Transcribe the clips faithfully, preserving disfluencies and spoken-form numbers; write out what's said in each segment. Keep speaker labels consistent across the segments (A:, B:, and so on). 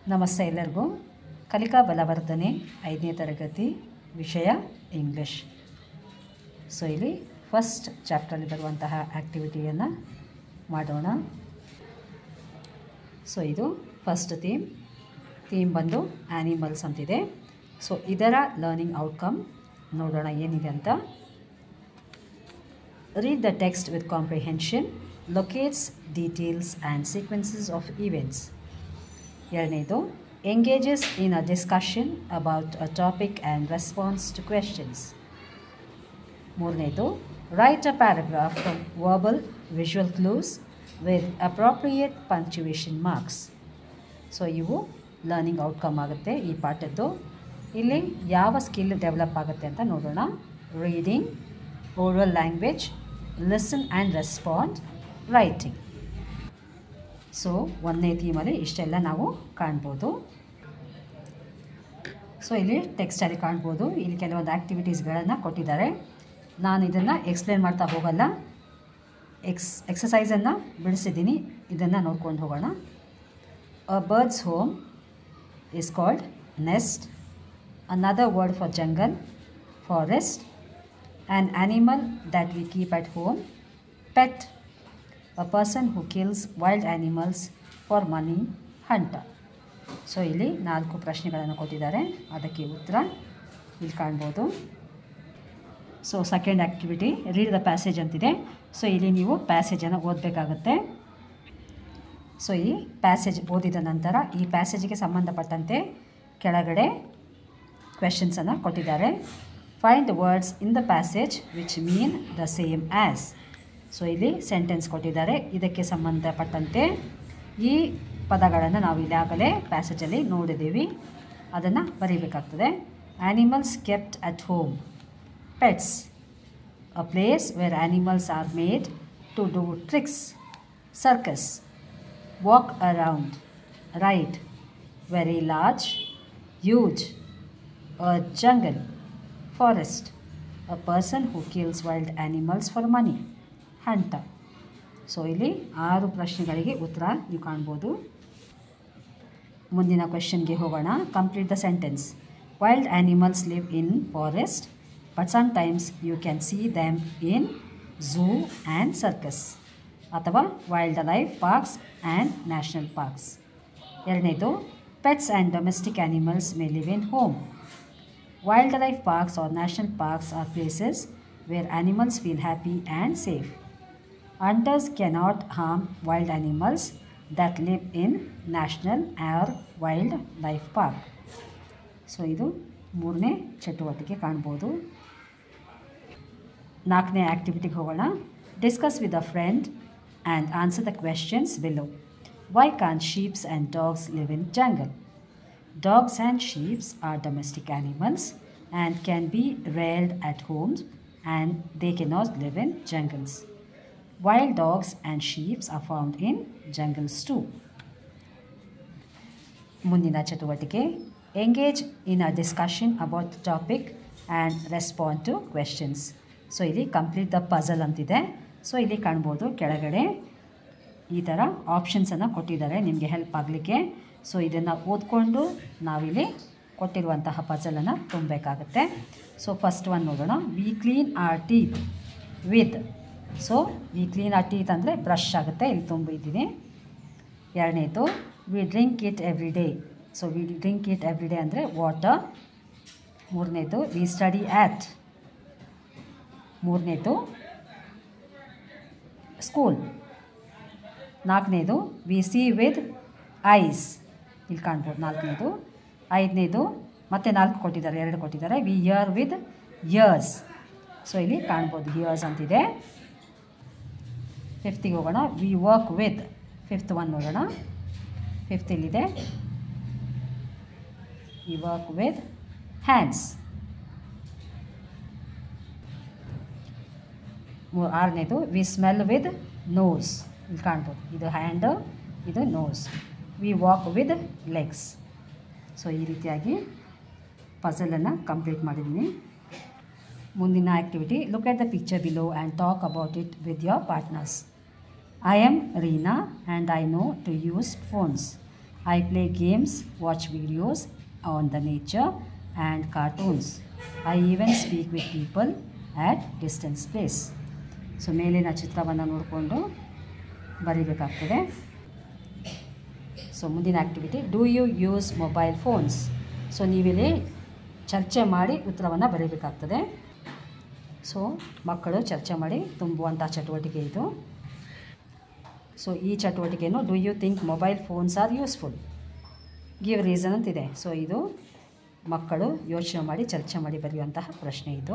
A: ನಮಸ್ತೆ ಎಲ್ಲರಿಗೂ. ಕಲಿಕಾ ಬಲವರ್ಧನೆ ಐದನೇ ತರಗತಿ ವಿಷಯ ಇಂಗ್ಲಿಷ್. ಸೊ ಇಲ್ಲಿ ಫಸ್ಟ್ ಚಾಪ್ಟರ್ಲಿ ಬರುವಂತಹ ಆ್ಯಕ್ಟಿವಿಟಿಯನ್ನು ಮಾಡೋಣ. ಸೊ ಇದು ಫಸ್ಟ್ ಥೀಮ್ ಥೀಮ್ ಬಂದು ಆ್ಯನಿಮಲ್ಸ್ ಅಂತಿದೆ. ಸೊ ಇದರ ಲರ್ನಿಂಗ್ ಔಟ್ಕಮ್ ನೋಡೋಣ ಏನಿದೆ ಅಂತ. Read the text with comprehension, locates details and sequences of events. ಎರಡನೇದು, engages in a discussion about a topic and response to questions. ಮೂರನೇದು, write a paragraph from verbal visual clues with appropriate punctuation marks. So ಇವು learning outcome ಆಗುತ್ತೆ ಈ ಪಾಠದ್ದು. ಇಲ್ಲಿ ಯಾವ skill develop ಆಗುತ್ತೆ ಅಂತ ನೋಡೋಣ. Reading, oral language, listen and respond, writing. So ಒಂದನೇ ಥೀಮಲ್ಲಿ ಇಷ್ಟೆಲ್ಲ ನಾವು ಕಾಣ್ಬೋದು. ಸೊ ಇಲ್ಲಿ ಟೆಕ್ಸ್ಟಲ್ಲಿ ಕಾಣ್ಬೋದು. ಇಲ್ಲಿ ಕೆಲವೊಂದು ಆ್ಯಕ್ಟಿವಿಟೀಸ್ಗಳನ್ನು ಕೊಟ್ಟಿದ್ದಾರೆ. ನಾನು ಇದನ್ನು ಎಕ್ಸ್ಪ್ಲೇನ್ ಮಾಡ್ತಾ ಹೋಗಲ್ಲ, ಎಕ್ಸ್ ಎಕ್ಸಸೈಸನ್ನು ಬಿಡಿಸಿದ್ದೀನಿ, ಇದನ್ನು ನೋಡ್ಕೊಂಡು ಹೋಗೋಣ. A bird's home is called nest. Another word for jungle, forest. An animal that we keep at home, pet. A person who kills wild animals for money, hunter. So ಇಲ್ಲಿ ನಾಲ್ಕು ಪ್ರಶ್ನೆಗಳನ್ನು ಕೊಟ್ಟಿದ್ದಾರೆ, ಅದಕ್ಕೆ ಉತ್ತರ ಇಲ್ಲಿ ಕಾಣ್ಬೋದು. So second activity read the passage ಅಂತಿದೆ. So ಇಲ್ಲಿ ನೀವು ಪ್ಯಾಸೇಜನ್ನು ಓದಬೇಕಾಗುತ್ತೆ. ಸೊ ಈ ಪ್ಯಾಸೇಜ್ ಓದಿದ ನಂತರ ಈ ಪ್ಯಾಸೇಜಿಗೆ ಸಂಬಂಧಪಟ್ಟಂತೆ ಕೆಳಗಡೆ ಕ್ವೆಶನ್ಸನ್ನು ಕೊಟ್ಟಿದ್ದಾರೆ. Find words in the passage which mean the same as. So ಇಲ್ಲಿ ಸೆಂಟೆನ್ಸ್ ಕೊಟ್ಟಿದ್ದಾರೆ, ಇದಕ್ಕೆ ಸಂಬಂಧಪಟ್ಟಂತೆ ಈ ಪದಗಳನ್ನು ನಾವು ಈಗಾಗಲೇ ಪ್ಯಾಸೇಜಲ್ಲಿ ನೋಡಿದ್ದೀವಿ, ಅದನ್ನು ಬರೀಬೇಕಾಗ್ತದೆ. Animals kept at home, pets. A place where animals are made to do tricks, circus. Walk around, ride. Very large, huge. A jungle, forest. A person who kills wild animals for money, hunter. So ಇಲ್ಲಿ ಆರು ಪ್ರಶ್ನೆಗಳಿಗೆ ಉತ್ತರ ನೀವು ಕಾಣ್ಬೋದು. ಮುಂದಿನ ಕ್ವೆಶನ್ಗೆ ಹೋಗೋಣ. Complete the sentence. Wild animals live in forest but sometimes you can see them in zoo and circus, ಅಥವಾ wildlife parks and national parks. ಎರಡನೇದು, pets and domestic animals may live in home. Wildlife parks or national parks are places where animals feel happy and safe. Hunters cannot harm wild animals that live in national or wildlife park. So ಇದು ಮೂರನೇ ಚಟುವಟಿಕೆ ಕಾಣ್ಬೋದು. ನಾಲ್ಕನೇ ಆ್ಯಕ್ಟಿವಿಟಿಗೆ ಹೋಗೋಣ. Discuss with a friend and answer the questions below. Why can't sheep and dogs live in jungle? Dogs and sheep are domestic animals and can be reared at homes, and they cannot live in jungles. Wild dogs and sheep are found in jungles too. ಮುಂದಿನ ಚಟುವಟಿಕೆ, engage in a discussion about the topic and respond to questions. So ಇಲ್ಲಿ complete the puzzle ಅಂತಿದೆ. So ಇಲ್ಲಿ ಕಾಣ್ಬೋದು ಕೆಳಗಡೆ ಈ ಥರ ಆಪ್ಷನ್ಸನ್ನು ಕೊಟ್ಟಿದ್ದಾರೆ ನಿಮಗೆ ಹೆಲ್ಪ್ ಆಗಲಿಕ್ಕೆ. ಸೊ ಇದನ್ನು ಓದ್ಕೊಂಡು ನಾವಿಲ್ಲಿ ಕೊಟ್ಟಿರುವಂತಹ ಪಜಲನ್ನು ತುಂಬಬೇಕಾಗುತ್ತೆ. ಸೊ ಫಸ್ಟ್ ಒನ್ ನೋಡೋಣ. We clean our teeth with. So we clean our teeth ಅಂದರೆ ಬ್ರಷ್ ಆಗುತ್ತೆ, ಇಲ್ಲಿ ತುಂಬಿದ್ದೀನಿ. ಎರಡನೇದು, we drink it every day. So we drink it every day ಅಂದರೆ ವಾಟರ್. ಮೂರನೇದು, ವಿ ಸ್ಟಡಿ ಆ್ಯಟ್. ಮೂರನೇದು, ಸ್ಕೂಲ್. ನಾಲ್ಕನೇದು, ವಿ ಸಿ ವಿತ್ ಐಸ್. ಇಲ್ಲಿ ಕಾಣ್ಬೋದು ನಾಲ್ಕನೇದು. ಐದನೇದು, ಮತ್ತೆ ನಾಲ್ಕು ಕೊಟ್ಟಿದ್ದಾರೆ, ಎರಡು ಕೊಟ್ಟಿದ್ದಾರೆ. We hear with ears. So ಇಲ್ಲಿ ಕಾಣ್ಬೋದು ಇಯರ್ಸ್ ಅಂತಿದೆ. ಫಿಫ್ತಿಗೆ ಹೋಗೋಣ. V work with. Fifth one ನೋಡೋಣ. ಫಿಫ್ತ್ ಇಲ್ಲಿದೆ, ವಿ ವರ್ಕ್ ವಿತ್ ಹ್ಯಾಂಡ್ಸ್. ಆರನೇದು, ವಿ ಸ್ಮೆಲ್ ವಿತ್ ನೋಸ್. ಇಲ್ಲಿ ಕಾಣ್ಬೋದು, ಇದು ಹ್ಯಾಂಡ್, ಇದು nose. We walk with legs. So ಈ ರೀತಿಯಾಗಿ ಪಜಲನ್ನು ಕಂಪ್ಲೀಟ್ ಮಾಡಿದ್ದೀನಿ. ಮುಂದಿನ activity, look at the picture below and talk about it with your partners. I am Reena and I know to use phones. I play games, watch videos on the nature and cartoons. I even speak with people at distance place. So ಮೇಲಿನ ಚಿತ್ರವನ್ನು ನೋಡಿಕೊಂಡು ಬರೀಬೇಕಾಗ್ತದೆ. So ಮುಂದಿನ activity, do you use mobile phones? So ನೀವಿಲ್ಲಿ ಚರ್ಚೆ ಮಾಡಿ ಉತ್ತರವನ್ನು ಬರೀಬೇಕಾಗ್ತದೆ. So ಮಕ್ಕಳು ಚರ್ಚೆ ಮಾಡಿ ತುಂಬುವಂಥ ಚಟುವಟಿಕೆ ಇದು. ಸೊ ಈ ಚಟುವಟಿಕೆಯನ್ನು do you think mobile phones are useful? Give reason ಅಂತಿದೆ. ಸೊ ಇದು ಮಕ್ಕಳು ಯೋಚನೆ ಮಾಡಿ ಚರ್ಚೆ ಮಾಡಿ ಬರೆಯುವಂತಹ ಪ್ರಶ್ನೆ ಇದು.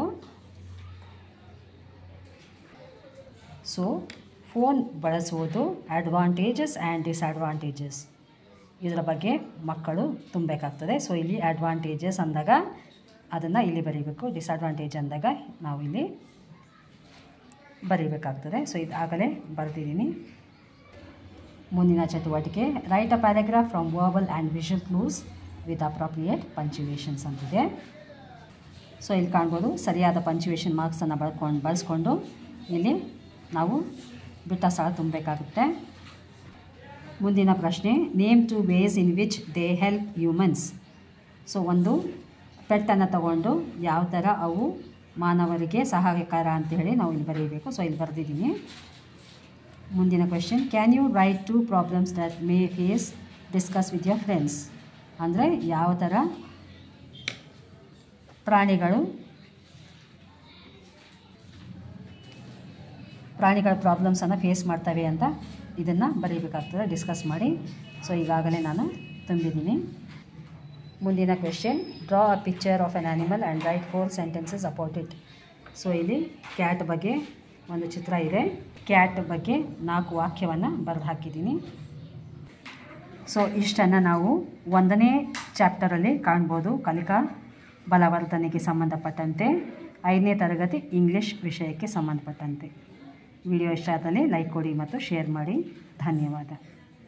A: ಸೊ ಫೋನ್ ಬಳಸುವುದು ಅಡ್ವಾಂಟೇಜಸ್ ಆ್ಯಂಡ್ ಡಿಸ್ಅಡ್ವಾಂಟೇಜಸ್, ಇದರ ಬಗ್ಗೆ ಮಕ್ಕಳು ತುಂಬಬೇಕಾಗ್ತದೆ. ಸೊ ಇಲ್ಲಿ ಅಡ್ವಾಂಟೇಜಸ್ ಅಂದಾಗ ಅದನ್ನು ಇಲ್ಲಿ ಬರೀಬೇಕು, ಡಿಸ್ಅಡ್ವಾಂಟೇಜ್ ಅಂದಾಗ ನಾವು ಇಲ್ಲಿ ಬರೀಬೇಕಾಗ್ತದೆ. ಸೊ ಇದಾಗಲೇ ಬರೆದಿದ್ದೀನಿ. ಮುಂದಿನ ಚಟುವಟಿಕೆ, write a paragraph from verbal and visual clues with appropriate punctuations ಅಂತಿದೆ. ಸೊ ಇಲ್ಲಿ ಕಾಣ್ಬೋದು, ಸರಿಯಾದ ಪಂಚುವೇಷನ್ ಮಾರ್ಕ್ಸನ್ನು ಬಳಕೊಂಡು ಬಳಸ್ಕೊಂಡು ಇಲ್ಲಿ ನಾವು ಬಿಟ್ಟ ಸ್ಥಳ ತುಂಬಬೇಕಾಗುತ್ತೆ. ಮುಂದಿನ ಪ್ರಶ್ನೆ, name two ways in which they help humans. So ಒಂದು ಪೆಟ್ಟನ್ನು ತಗೊಂಡು ಯಾವ ಥರ ಅವು ಮಾನವರಿಗೆ ಸಹಾಯಕಾರ ಅಂತ ಹೇಳಿ ನಾವು ಇಲ್ಲಿ ಬರೀಬೇಕು. ಸೊ ಇಲ್ಲಿ ಬರೆದಿದ್ದೀನಿ. ಮುಂದಿನ question, can you write two problems that may face discuss with your friends? ಅಂದರೆ ಯಾವ ಥರ ಪ್ರಾಣಿಗಳು ಪ್ರಾಣಿಗಳ ಪ್ರಾಬ್ಲಮ್ಸನ್ನು ಫೇಸ್ ಮಾಡ್ತವೆ ಅಂತ ಇದನ್ನು ಬರೀಬೇಕಾಗ್ತದೆ, ಡಿಸ್ಕಸ್ ಮಾಡಿ. ಸೊ ಈಗಾಗಲೇ ನಾನು ತುಂಬಿದ್ದೀನಿ. ಮುಂದಿನ question, draw a picture of an animal and write four sentences about it. So ಇಲ್ಲಿ ಕ್ಯಾಟ್ ಬಗ್ಗೆ ಒಂದು ಚಿತ್ರ ಇದೆ. ಕ್ಯಾಟ್ ಬಗ್ಗೆ ನಾಲ್ಕು ವಾಕ್ಯವನ್ನು ಬರೆದು ಹಾಕಿದ್ದೀನಿ. ಸೊ ಇಷ್ಟನ್ನು ನಾವು ಒಂದನೇ ಚಾಪ್ಟರಲ್ಲಿ ಕಾಣ್ಬೋದು, ಕಲಿಕಾ ಬಲವರ್ಧನೆಗೆ ಸಂಬಂಧಪಟ್ಟಂತೆ ಐದನೇ ತರಗತಿ ಇಂಗ್ಲೀಷ್ ವಿಷಯಕ್ಕೆ ಸಂಬಂಧಪಟ್ಟಂತೆ. ವಿಡಿಯೋ ಇಷ್ಟ ಆದಲ್ಲಿ ಲೈಕ್ ಕೊಡಿ ಮತ್ತು ಶೇರ್ ಮಾಡಿ. ಧನ್ಯವಾದ.